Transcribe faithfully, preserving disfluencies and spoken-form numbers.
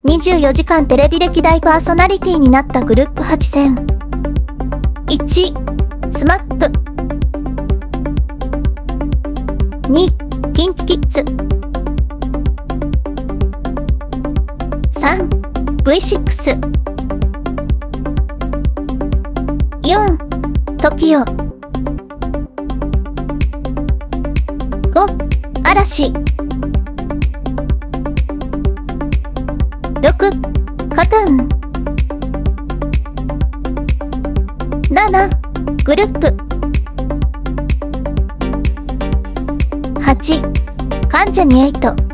にじゅうよじかんテレビ歴代パーソナリティになったグループはち選。いち、スマップ。に、キンキキッズ。さん、ブイシックス。よん、トキオ。ご、嵐。ろく、カトゥーン。なな、グループ。はち、関ジャニエイト。